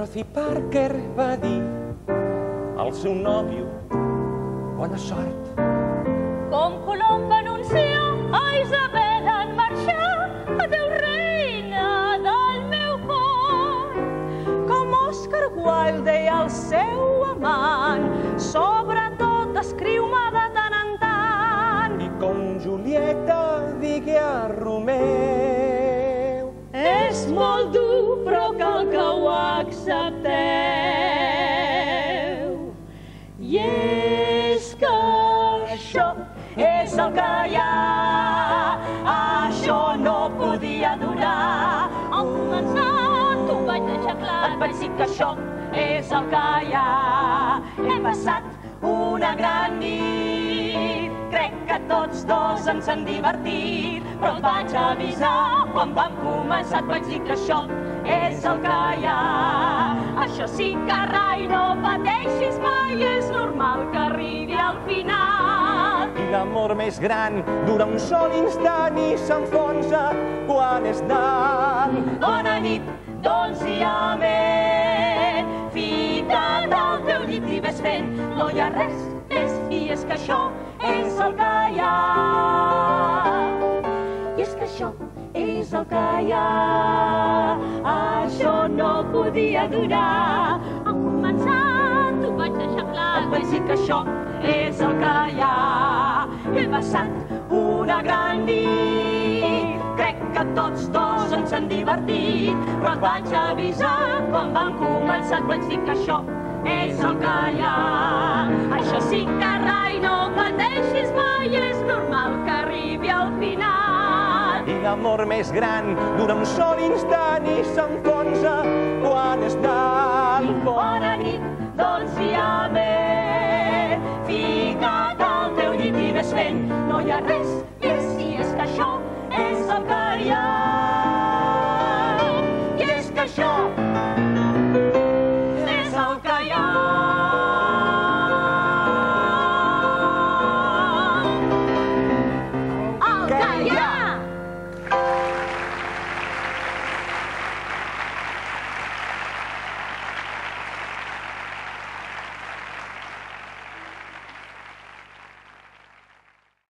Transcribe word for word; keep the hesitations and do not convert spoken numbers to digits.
Dorothy Parker va dir al seu nòvio bona sort. Com Colom va anunciar a Isabel en marxar, adeu reina del meu cor. Com Oscar Wilde deia al seu amant, sobretot escriu-me de tant en tant. I com Julieta digui a Romeu, és molt dur, però cal que ho accepteu. I és que això és el que hi ha, això no podia durar. Al començar t'ho vaig deixar clar. Et vaig dir que això és el que hi ha. Hem passat una gran nit, crec que tots dos ens hem divertit, però et vaig avisar quan vam començar, et vaig dir que això és el que hi ha. Això sí que rai, no pateixis mai, és normal que arribi al final. i l'amor més gran dura un sol instant i s'enfonsa quan és nan. Bona nit, dolç i amè, fica't al teu llit i ves fent, no hi ha res més, i és que això és el que hi ha. I és que això és el que hi ha, això no podia durar. Al començar t'ho vaig deixar clar. Et vaig dir que això és el que hi ha. He passat una gran nit, crec que tots dos ens hem divertit, però et vaig avisar quan vam començar, et vaig dir que això és el que hi ha. Això sí que rai, no pateixis mai, és normal que arribi al final. I l'amor més gran dura un sol instant i s'enfonsa quan és nan. Bona nit, dolç i amè, fica't al teu llit i ves fent, no hi ha res més, i és que això és el que hi ha. I és que això és el que hi ha. El que hi ha.